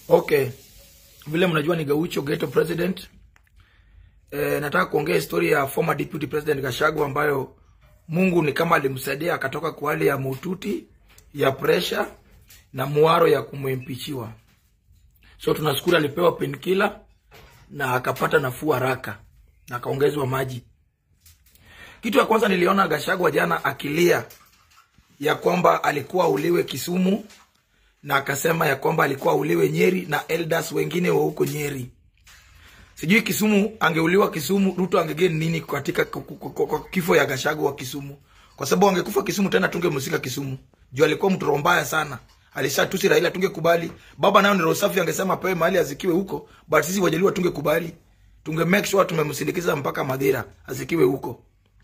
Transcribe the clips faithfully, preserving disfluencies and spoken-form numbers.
Okay. Vile mnajua ni Gaucho Ghetto President. E, nataka kuongea historia ya former Deputy President Gachagwa ambayo Mungu ni kama alimsaidia akatoka kwa hali ya mututi, ya pressure na muaro ya kumwimpichiwa. So tunashukuru alipewa painkiller na akapata nafuu haraka na akaongezwa maji. Kitu ya kwanza niliona Gachagwa jana akilia ya kwamba alikuwa uliwe Kisumu na akasema ya kwamba alikuwa uliwe Nyeri na elders wengine wa huko Nyeri. Sijui Kisumu angeuliwa Kisumu, Ruto angegeni nini katika kifo ya Gachagwa wa Kisumu. Kwa sababu angekufa Kisumu tena tungemsika Kisumu. Juu alikuwa mtu mbaya sana. Alishatusi Raila tungekubali. Baba nayo ni roho safi angesema pewe mahali azikiwe huko, but sisi wajaliwa tungekubali. Tunge make sure tumemsindikiza mpaka Madera azikiwe huko.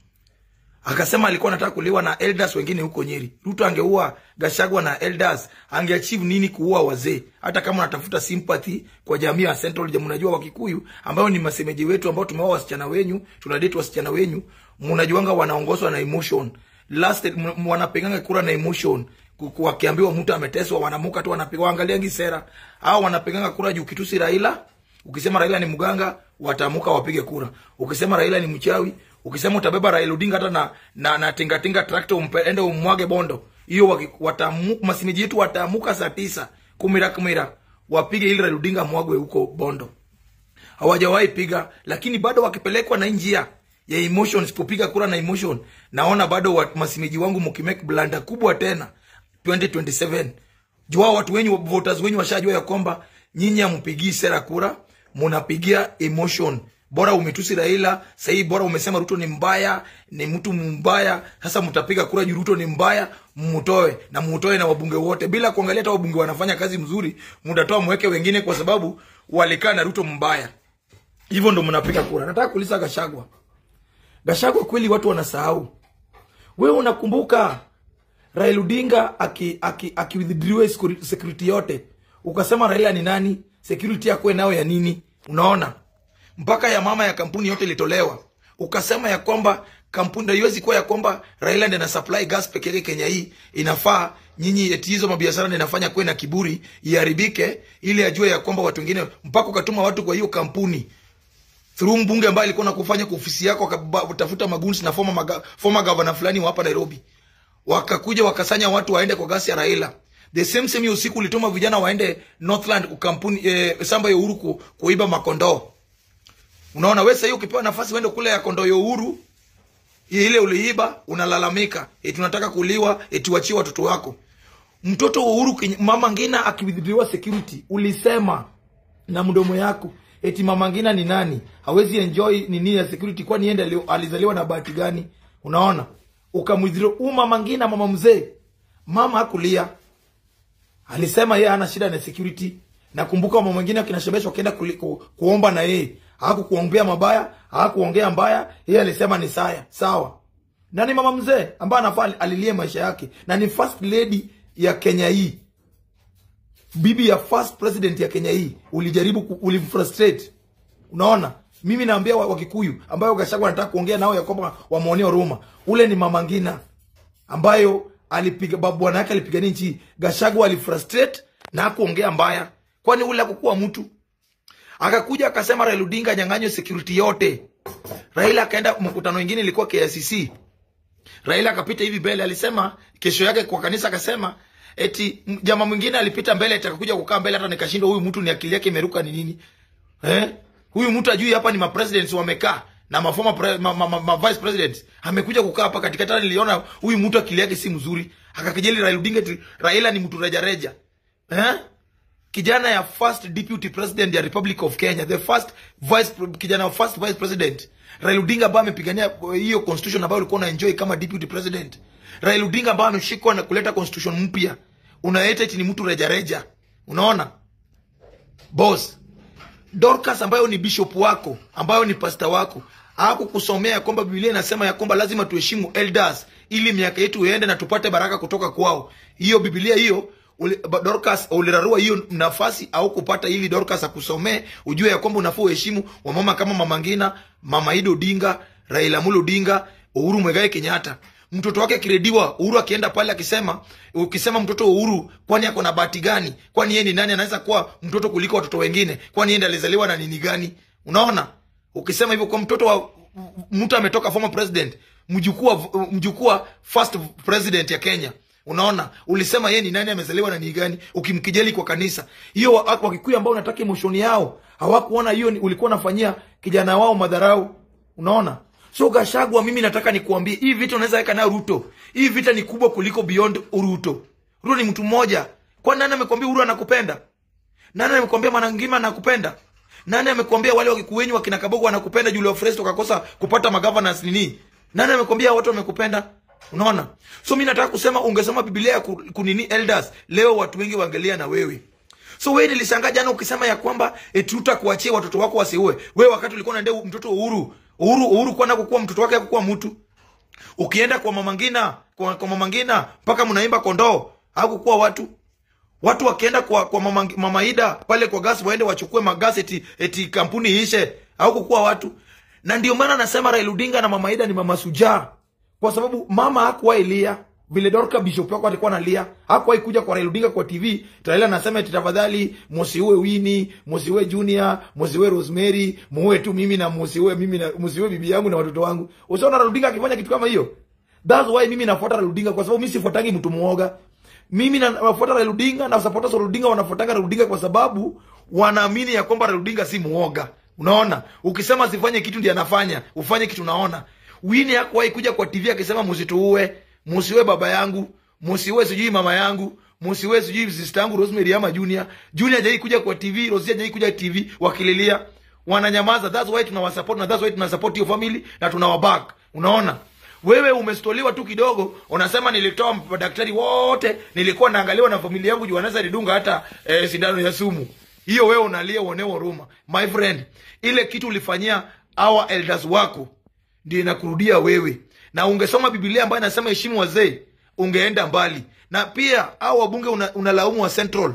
Akasema alikuwa anataka kuliwa na elders wengine huko Nyeri. Ruto angeua Gachagwa na elders, angeachieve nini kuua wazee? Hata kama anatafuta sympathy kwa jamii ya Central, jamu mnajua wa Kikuyu ambao ni masemeji wetu ambao tumeoa wasichana wenyu, tunadate wasichana wenyu, mnajuanga wanaongozwa na emotion. Last wanapiganga kura na emotion. Wakiambiwa mtu ameteswa wanamuka tu wanapiga, angalia ngisera. Au wanapiganga kura juu kitusi Raila. Ukisema Raila ni mganga, watamuka wapige kura. Ukisema Raila ni mchawi, ukisema utabeba Raila Odinga hata na na, na tinga tinga tractor umpende umwage Bondo, hiyo watamuka masimiji yetu watamuka saa tisa kumira kumira wapige ile Raila Odinga mwagwe huko Bondo. Hawajawahi piga, lakini bado wakipelekwa na njia ya emotions kupiga kura na emotion, naona bado wat, masimiji wangu mkimake blanda kubwa tena twenty twenty-seven. Jua watu wenyu voters wenyu washajua ya kwamba nyinyi hampigii sera kura, mnapigia emotion. Bora umetusi Raila, sasa bora umesema Ruto ni mbaya, ni mtu mbaya, sasa mtapiga kura juu Ruto ni mbaya, mmutoe na mmutoe na wabunge wote bila kuangalia hata wabunge wanafanya kazi mzuri, mtatoa mweke wengine kwa sababu walikaa na Ruto mbaya. Hivyo ndo mnapiga kura. Nataka kuuliza Gachagwa. Gachagwa, kweli watu wanasahau. Wewe unakumbuka Raila Odinga aki aki aki withdraw security yote? Ukasema Raila ni nani? Security yako nao ya nini? Unaona? Mpaka ya mama ya kampuni yote ilitolewa. Ukasema ya kwamba kampuni haiwezi kuwa ya kwamba Raila ndiye ana supply gas pekee yake Kenya hii. Inafaa nyinyi eti hizo mabiashara ndio inafanya kwe na kiburi iharibike ili ajue ya kwamba watu wengine, mpaka ukatuma watu kwa hiyo kampuni through mbunge ambaye alikuwa anakufanya kwa ofisi yako akatafuta magunzi na former maga, former governor fulani wa hapa Nairobi. Wakakuja wakasanya watu waende kwa gasi ya Raila. The same same usiku ulituma vijana waende Northland kwa kampuni eh, samba ya Uhuru ku, kuiba makondoo. Unaona wewe sasa hiyo ukipewa nafasi uende kule ya kondoo ya Uhuru, ile uliiba unalalamika eti tunataka kuliwa, eti tuachie watoto wako. Mtoto wa Uhuru mama Ngina akiwithdraw security, ulisema na mdomo yako eti mama Ngina ni nani? Hawezi enjoy nini ya security, kwani yeye ndiye alizaliwa na bahati gani? Unaona? Ukamwithdraw u mama Ngina, mama mzee. Mama hakulia. Alisema yeye hana shida na security. Nakumbuka mama mwingine akinashebeshwa kaenda ku, kuomba na yeye. Hakukuombea mabaya, hakuongea mbaya, yeye alisema ni saya, sawa. Nani mama mzee ambaye anafaa alilie maisha yake na ni first lady ya Kenya hii. Bibi ya first president ya Kenya hii, ulijaribu ulifrustrate. Unaona? Mimi naambia wa, wa Kikuyu ambayo Gachagwa anataka kuongea nao ya kwamba wamuonea huruma. Ule ni mama Ngina ambayo alipiga babu bwana yake alipigania nchi. Gachagwa alifrustrate na hakuongea mbaya. Kwani ule hakukuwa mtu. Akakuja akasema Raila Odinga nyang'anyo security yote. Raila akaenda mkutano mwingine ilikuwa K I C C. Raila akapita hivi mbele, alisema kesho yake kwa kanisa akasema eti jamaa mwingine alipita mbele atakuja kukaa mbele, hata nikashindwa huyu mtu ni akili yake imeruka ni nini? Eh? Huyu mtu ajui hapa ni ma presidents wamekaa na ma former pre, ma, ma, ma, ma vice presidents. Amekuja kukaa hapa katikati, hata niliona huyu mtu akili yake si mzuri. Akakejeli Raila Odinga, Raila ni mtu reja reja. Eh? Kijana ya first deputy president ya Republic of Kenya, the first vice kijana first vice president. Raila Odinga ambaye amepigania hiyo constitution ambayo ulikuwa una enjoy kama deputy president. Raila Odinga ambaye ameshikwa na kuleta constitution mpya. Unaeta eti ni mtu reja reja. Unaona? Boss. Dorcas ambayo ni bishop wako, ambayo ni pastor wako, hapo kusomea kwamba Biblia inasema ya kwamba lazima tuheshimu elders ili miaka yetu iende na tupate baraka kutoka kwao. Hiyo Biblia hiyo uli, Dorcas ulirarua hiyo nafasi au kupata ili Dorcas akusomee ujue ya kwamba unafaa uheshimu wamama kama mama Ngina, mama Ido Odinga, Raila Amolo Odinga, Uhuru Muigai Kenyatta. mtoto wake kirediwa, Uhuru akienda pale akisema, ukisema mtoto Uhuru kwani ako na bahati gani? Kwani yeye ni nani anaweza kuwa mtoto kuliko watoto wengine? Kwani yeye ndiye alizaliwa na nini gani? Unaona? Ukisema hivyo kwa mtoto wa mtu ametoka former president, mjukuu mjukuu first president ya Kenya. Unaona? Ulisema yeye ni nani amezaliwa na nini gani? Ukimkijeli kwa kanisa. Hiyo wa Kikuyu ambao unataka emotion yao, hawakuona hiyo ulikuwa unafanyia kijana wao madharau. Unaona? So Gachagwa, mimi nataka nikuambie hii vita unaweza weka na Ruto. Hii vita ni kubwa kuliko beyond Ruto. Ruto ni mtu mmoja. Kwa nani amekwambia Uhuru anakupenda? Nani amekwambia Manangima anakupenda? Nani amekwambia wale wa Kikuyu wenyu wakina Kabogo wanakupenda juu leo Fresto kakosa kupata magovernors nini? Nani amekwambia watu wamekupenda? Unaona? So mimi nataka kusema ungesoma Biblia kunini elders, leo watu wengi waangalia na wewe. So wewe nilishangaa jana ukisema ya kwamba etuta kuachia watoto wako wasiue. Wewe wakati ulikuwa unaendea mtoto Uhuru, Uhuru Uhuru kwa na kukua mtoto wake akukua mtu. Ukienda kwa Mama Ngina, kwa, kwa Mama Ngina mpaka mnaimba kondoo, hakukua watu. Watu wakienda kwa kwa Mama, Mama Ida pale kwa gas waende wachukue magasi eti, eti kampuni iishe, hakukua watu. Na ndio maana nasema Raila Odinga na Mama Ida ni mama sujaa. Kwa sababu mama hakuwa Elia, vile Dorka Bishop wako alikuwa analia, hakuwahi kuja kwa Raila Odinga kwa T V. Raila anasema eti tafadhali msiue Winnie, msiue Junior, msiue Rosemary, muue tu mimi na msiue mimi na msiue bibi yangu na watoto wangu. Usiona Raila Odinga akifanya kitu kama hiyo? That's why mimi nafuata Raila Odinga, kwa sababu mimi sifuatangi mtu muoga. Mimi nafuata Raila Odinga na supporters wa Raila Odinga wanafuatanga Raila Odinga kwa sababu wanaamini ya kwamba Raila Odinga si muoga. Unaona? Ukisema sifanye kitu ndiye anafanya, ufanye kitu naona. Winnie hakuwahi kuja kwa T V akisema msituue, msiue baba yangu, msiue sijui mama yangu, msiue sijui sister yangu Rosemary ama Junior. Junior hajawahi kuja kwa T V, Rosie hajawahi kuja T V wakililia. Wananyamaza. That's why tunawasupport na that's why tunasupport your family na tunawaback. Unaona? Wewe umestoliwa tu kidogo, unasema nilitoa madaktari wote, nilikuwa naangaliwa na familia yangu juu wanaweza nidunga hata eh, sindano ya sumu. Hiyo wewe unalia uonewa huruma. My friend, ile kitu ulifanyia our elders wako ndio inakurudia wewe. Na ungesoma Biblia ambayo inasema heshimu wazee, ungeenda mbali. Na pia hao wabunge unalaumu una wa Central.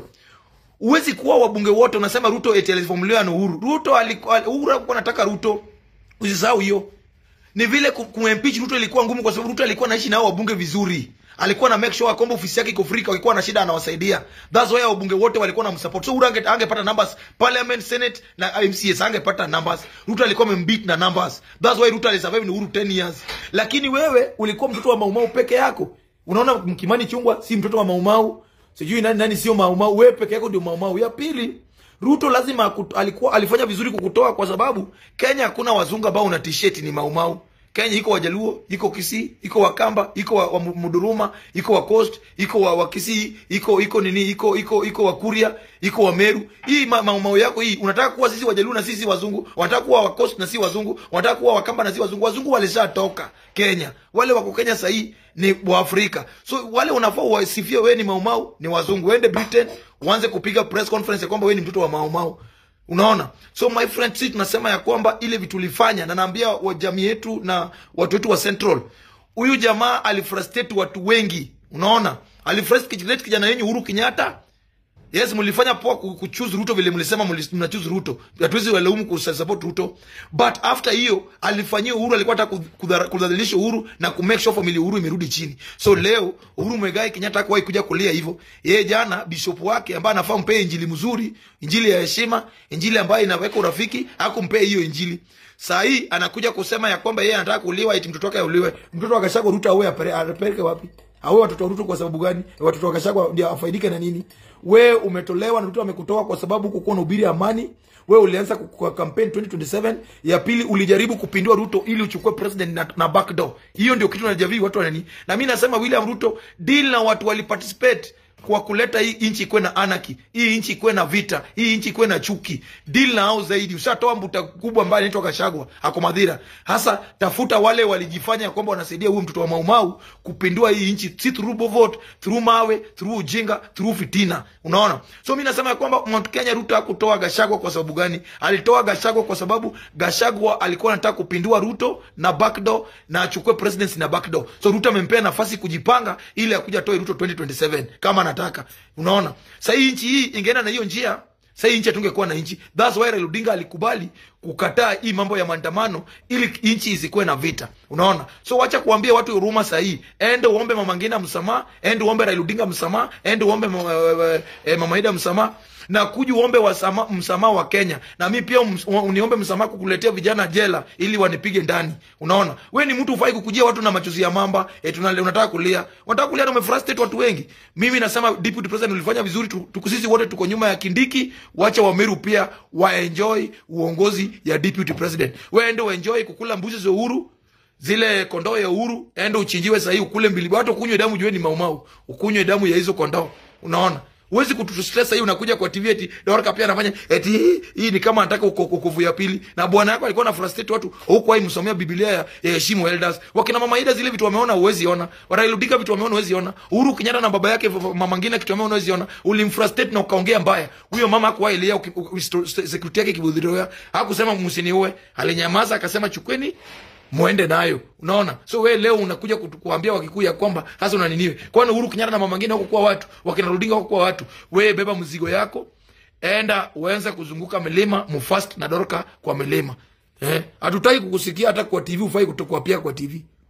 Uwezi kuwa wabunge wote unasema Ruto eti aliformuliwa na Uhuru. Ruto alikuwa Uhuru alikuwa anataka Ruto. Usisahau hiyo. Ni vile kumimpeach Ruto ilikuwa ngumu kwa sababu Ruto alikuwa anaishi na hao wabunge vizuri. Alikuwa na make sure kwamba ofisi yake iko free, alikuwa na shida anawasaidia. That's why wabunge wote walikuwa na msupport. So Uhuru ange, angepata numbers parliament, senate na M C S angepata numbers. Ruto alikuwa membeat na numbers. That's why Ruto alisurvive ni Uhuru ten years. Lakini wewe ulikuwa mtoto wa Maumau peke yako. Unaona Mkimani Chungwa si mtoto wa Maumau. Sijui nani nani sio Maumau. Wewe peke yako ndio Maumau. Ya pili, Ruto lazima kutu, alikuwa alifanya vizuri kukutoa kwa sababu Kenya hakuna wazungu ambao una t-shirt ni Maumau. Kenya iko Wajaluo, iko Kisii, iko Wakamba, iko wa, wa Muduruma, iko wa Coast, iko wa, wa Kisii, iko iko nini, iko iko iko wa Kuria, iko wa Meru. Hii Maumau ma, yako hii unataka kuwa sisi Wajaluo na sisi wazungu, unataka kuwa wa Coast na sisi wazungu, unataka kuwa Wakamba na sisi wazungu. Wazungu walishatoka Kenya. Wale wako Kenya sasa hii ni wa Afrika. So wale unafaa wasifie wewe ni Maumau, ni wazungu. Wende Britain, uanze kupiga press conference kwamba wewe ni mtoto wa Maumau. Unaona? So my friend, sisi tunasema ya kwamba ile vitu ulifanya, na naambia wa jamii yetu na watu wetu wa Central, huyu jamaa alifrustrate watu wengi. Unaona? Alifrustrate kijana yenu Uhuru Kenyatta. Yes, mlifanya poa kuchoose Ruto vile mlisema mnachoose Ruto. Hatuwezi walaumu kusupport Ruto. But after hiyo alifanyia Uhuru, alikuwa anataka kudhalilisha Uhuru na ku make sure family Uhuru imerudi chini. So leo Uhuru Muigai Kenyatta hakuwahi kuja kulia hivyo. Yeye jana bishop wake ambaye anafaa mpe injili mzuri, injili ya heshima, injili ambayo inaweka urafiki, hakumpea hiyo injili. Saa hii anakuja kusema ya kwamba yeye anataka kuliwa eti mtoto wake auliwe. Mtoto wa Gachagwa Ruto awe apeleke wapi? Awe watoto wa Ruto kwa sababu gani? Watoto wa Gachagwa ndio afaidike na nini? Wewe umetolewa na Ruto amekutoa kwa sababu kuko na ubiri amani. Wewe ulianza kwa campaign twenty twenty-seven, ya pili ulijaribu kupindua Ruto ili uchukue president na, na backdoor. Hiyo ndio kitu najavii watu wanani. Na mimi nasema William Ruto deal na watu wali participate kwa kuleta hii inchi kwe na anarchy, hii inchi kwe na vita, hii inchi kwe na chuki. Deal na hao zaidi. Ushatoa mbuta kubwa ambaye anaitwa Gachagwa ako Madhira. Hasa tafuta wale walijifanya kwamba wanasaidia huyu mtoto wa Maumau kupindua hii inchi, si through vote, through mawe, through ujinga, through fitina. Unaona? So mimi nasema kwamba Mount Kenya Ruto hakutoa Gachagwa kwa sababu gani? Alitoa Gachagwa kwa sababu Gachagwa alikuwa anataka kupindua Ruto na backdoor na achukue presidency na backdoor. So Ruto amempea nafasi kujipanga ili akuja atoe Ruto twenty twenty-seven kama nataka. Unaona? Sasa hii nchi hii ingeenda na hiyo njia, Sasa nchi tungekuwa na nchi. That's why Raila Odinga alikubali kukataa hii mambo ya maandamano ili nchi isikuwe na vita. Unaona? So wacha kuambia watu huruma sasa hii. Ende uombe Mama Ngina msamaha, ende uombe Raila Odinga msamaha, ende uombe eh, Mama Ida msamaha, na kuju uombe wa msamaha wa Kenya. Na mimi pia uniombe msamaha kukuletea vijana jela ili wanipige ndani. Unaona? Wewe ni mtu ufai kukujia watu na machozi ya mamba, eh tunale unataka kulia. Unataka kulia na umefrustrate watu wengi. Mimi nasema deputy president ulifanya vizuri, tukusisi wote tuko nyuma ya Kindiki, wacha Wameru pia waenjoy uongozi ya deputy president. Wewe ndio enjoy kukula mbuzi za Uhuru, zile kondoo ya Uhuru, ende uchinjiwe sasa hii ukule mbili. Watu kunywe damu jue ni maumau, ukunywe damu ya hizo kondoo. Unaona? Uwezi kutustress sasa hii unakuja kwa T V eti Dorka pia anafanya eti hii, hii ni kama anataka ukuvu ya pili. Na bwana yako alikuwa na frustrate watu huko hai msomea Biblia ya heshimu elders. Wakina Mama Ida zile vitu wameona uwezi ona. Raila Odinga vitu wameona uwezi ona. Uhuru Kenyatta na baba yake Mama Ngina kitu wameona uwezi ona. Ulimfrustrate na ukaongea mbaya. Huyo mama hakuwa ilia security yake kibudhiroya. Hakusema msiniue. Alinyamaza akasema chukweni muende nayo. Unaona? So wewe leo unakuja kuambia Wakikuyu kwamba hasa unaniniwe. Kwani Uhuru Kenyatta na Mama Ngina huko kwa watu, wakina Odinga huko kwa watu. Wewe beba mzigo yako, enda uanze kuzunguka milima, mufast na Dorka kwa milima. Eh? Hatutaki kukusikia hata kwa T V, ufai kutokuwa pia kwa T V.